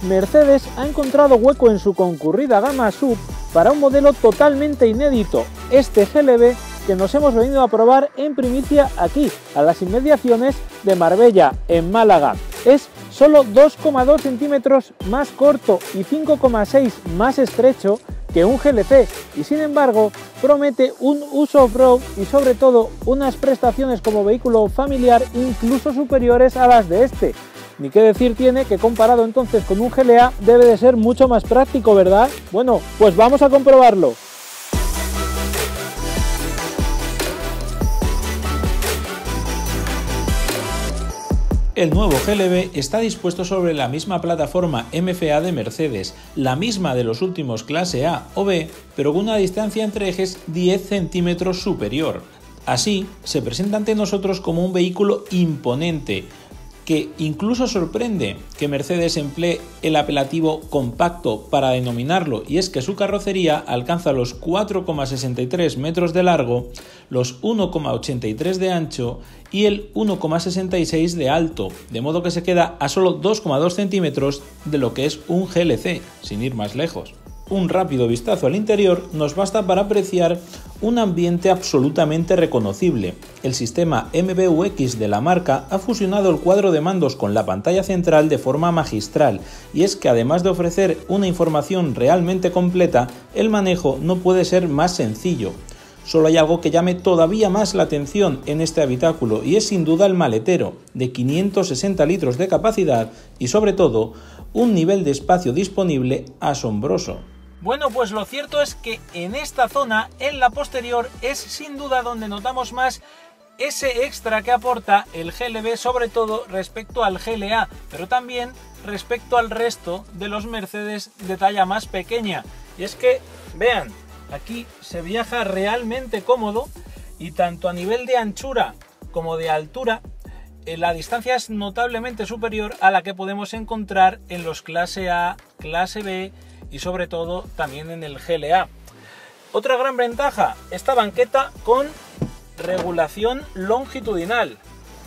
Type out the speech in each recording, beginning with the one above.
Mercedes ha encontrado hueco en su concurrida gama SUV para un modelo totalmente inédito, este GLB que nos hemos venido a probar en primicia aquí, a las inmediaciones de Marbella, en Málaga. Es solo 2,2 centímetros más corto y 5,6 más estrecho que un GLC y sin embargo promete un uso off-road y sobre todo unas prestaciones como vehículo familiar incluso superiores a las de este. Ni qué decir tiene que comparado entonces con un GLA debe de ser mucho más práctico, ¿verdad? Bueno, pues vamos a comprobarlo. El nuevo GLB está dispuesto sobre la misma plataforma MFA de Mercedes, la misma de los últimos clase A o B, pero con una distancia entre ejes 10 centímetros superior. Así, se presenta ante nosotros como un vehículo imponente, que incluso sorprende que Mercedes emplee el apelativo compacto para denominarlo, y es que su carrocería alcanza los 4,63 metros de largo, los 1,83 de ancho y el 1,66 de alto, de modo que se queda a solo 2,2 centímetros de lo que es un GLC, sin ir más lejos. Un rápido vistazo al interior nos basta para apreciar un ambiente absolutamente reconocible. El sistema MBUX de la marca ha fusionado el cuadro de mandos con la pantalla central de forma magistral, y es que además de ofrecer una información realmente completa, el manejo no puede ser más sencillo. Solo hay algo que llame todavía más la atención en este habitáculo y es sin duda el maletero, de 560 litros de capacidad y sobre todo un nivel de espacio disponible asombroso. Bueno, pues lo cierto es que en esta zona, en la posterior, es sin duda donde notamos más ese extra que aporta el GLB, sobre todo respecto al GLA, pero también respecto al resto de los Mercedes de talla más pequeña. Y es que, vean, aquí se viaja realmente cómodo y tanto a nivel de anchura como de altura, la distancia es notablemente superior a la que podemos encontrar en los clase A, clase B y sobre todo también en el GLA. Otra gran ventaja, esta banqueta con regulación longitudinal.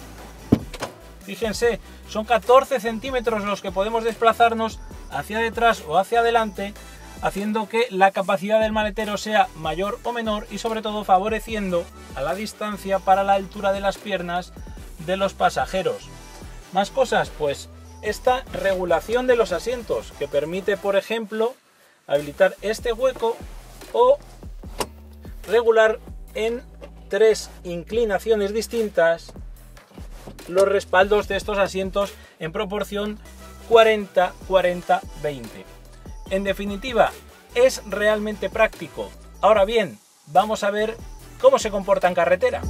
Fíjense, son 14 centímetros los que podemos desplazarnos hacia detrás o hacia adelante, haciendo que la capacidad del maletero sea mayor o menor y sobre todo favoreciendo a la distancia para la altura de las piernas de los pasajeros. Más cosas, pues esta regulación de los asientos que permite, por ejemplo, habilitar este hueco o regular en 3 inclinaciones distintas los respaldos de estos asientos en proporción 40-40-20. En definitiva, es realmente práctico. Ahora bien, vamos a ver cómo se comporta en carretera.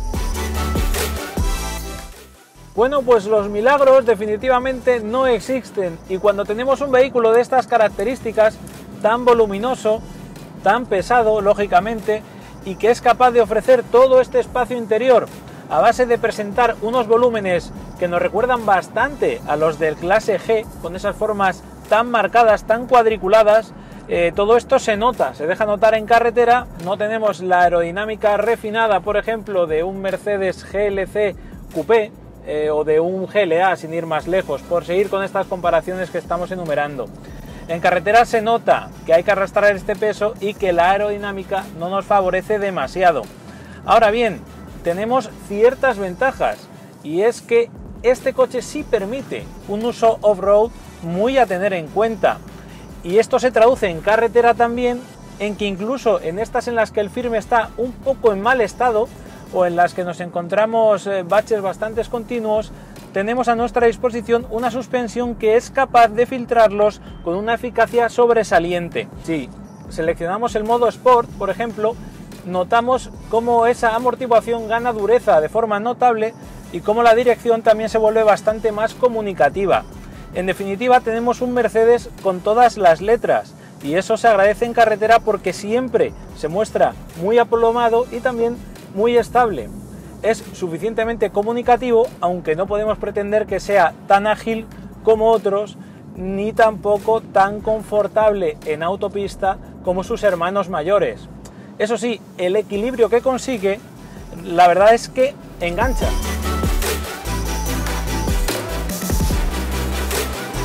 Bueno, pues los milagros definitivamente no existen y cuando tenemos un vehículo de estas características, tan voluminoso, tan pesado, lógicamente, y que es capaz de ofrecer todo este espacio interior a base de presentar unos volúmenes que nos recuerdan bastante a los del clase G, con esas formas tan marcadas, tan cuadriculadas, todo esto se nota, se deja notar en carretera. No tenemos la aerodinámica refinada, por ejemplo, de un Mercedes GLC Coupé, o de un GLA, sin ir más lejos, por seguir con estas comparaciones que estamos enumerando. En carretera se nota que hay que arrastrar este peso y que la aerodinámica no nos favorece demasiado. Ahora bien, tenemos ciertas ventajas y es que este coche sí permite un uso off-road muy a tener en cuenta, y esto se traduce en carretera también en que incluso en estas en las que el firme está un poco en mal estado o en las que nos encontramos baches bastante continuos, tenemos a nuestra disposición una suspensión que es capaz de filtrarlos con una eficacia sobresaliente. Si seleccionamos el modo Sport, por ejemplo, notamos cómo esa amortiguación gana dureza de forma notable y cómo la dirección también se vuelve bastante más comunicativa. En definitiva, tenemos un Mercedes con todas las letras y eso se agradece en carretera porque siempre se muestra muy aplomado y también muy estable. Es suficientemente comunicativo, aunque no podemos pretender que sea tan ágil como otros, ni tampoco tan confortable en autopista como sus hermanos mayores. Eso sí, el equilibrio que consigue, la verdad es que engancha.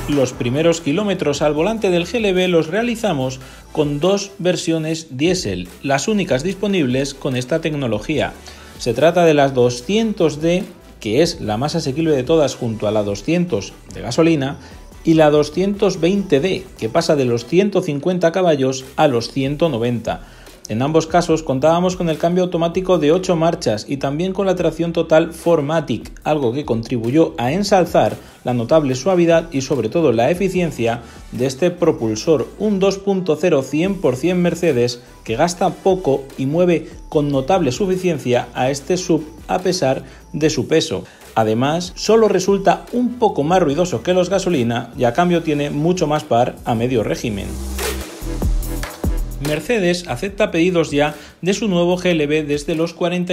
Los primeros kilómetros al volante del GLB los realizamos con dos versiones diésel, las únicas disponibles con esta tecnología. Se trata de la 200D, que es la más asequible de todas junto a la 200 de gasolina, y la 220D, que pasa de los 150 caballos a los 190. En ambos casos contábamos con el cambio automático de 8 marchas y también con la tracción total 4MATIC, algo que contribuyó a ensalzar la notable suavidad y sobre todo la eficiencia de este propulsor, un 2.0 100% Mercedes que gasta poco y mueve con notable suficiencia a este SUV a pesar de su peso. Además, solo resulta un poco más ruidoso que los gasolina y a cambio tiene mucho más par a medio régimen. Mercedes acepta pedidos ya de su nuevo GLB desde los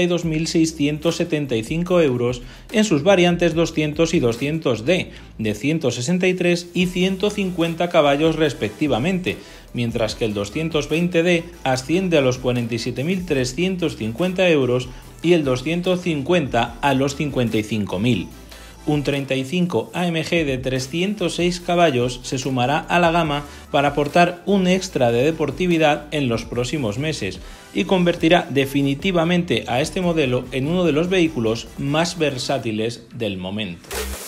42.675 euros en sus variantes 200 y 200D, de 163 y 150 caballos respectivamente, mientras que el 220D asciende a los 47.350 euros y el 250 a los 55.000. Un 35 AMG de 306 caballos se sumará a la gama para aportar un extra de deportividad en los próximos meses y convertirá definitivamente a este modelo en uno de los vehículos más versátiles del momento.